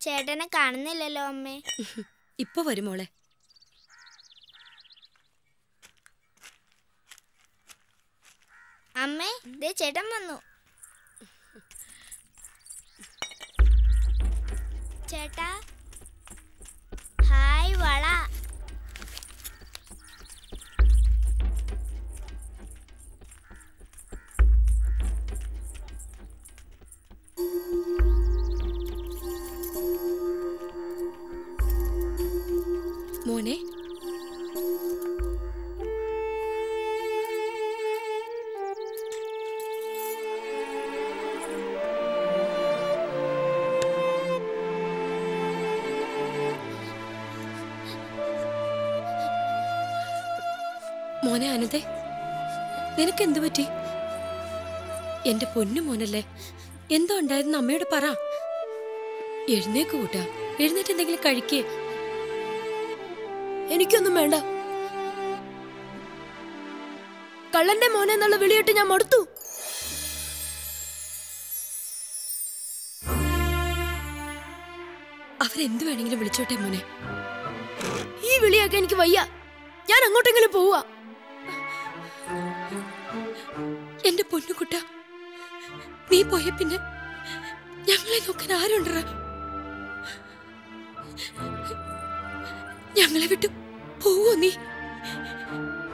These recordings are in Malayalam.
ചേട്ടനെ കാണുന്നില്ലല്ലോ അമ്മേ. ഇപ്പൊ വരും മോളെ. അമ്മേ, ദേ ചേട്ടൻ വന്നു. ചേട്ടാ, ഹായ് വള. മോനെ, മോനെ അനന്തേ, നിനക്ക് എന്തു പറ്റി? എന്റെ പൊന്നു മോനല്ലേ, എന്തോ ഉണ്ടായിരുന്നു അമ്മയോട് പറ. എഴുന്നേക്ക് കൂട്ടാ, എഴുന്നേറ്റ് എന്തെങ്കിലും കഴിക്കേ. എനിക്കൊന്നും വേണ്ട. കള്ളന്റെ മോനെ എന്നുള്ള വിളിയിട്ട് ഞാൻ മടുത്തു. അവരെന്തു വേണമെങ്കിലും വിളിച്ചോട്ടെ മോനെ. ഈ വിളിയൊക്കെ എനിക്ക് വയ്യ. ഞാൻ അങ്ങോട്ടെങ്കിലും പോവാ. എന്റെ പൊന്നുകുട്ട, നീ പോയ പിന്നെ ഞങ്ങളെ നോക്കാൻ ആരുണ്ടറ? ഞങ്ങളെ വിട്ടു പോവോ നീ?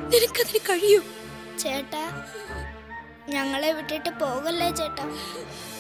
നിനക്കതിന് കഴിയൂ? ചേട്ടാ, ഞങ്ങളെ വിട്ടിട്ട് പോകല്ലേ ചേട്ടാ.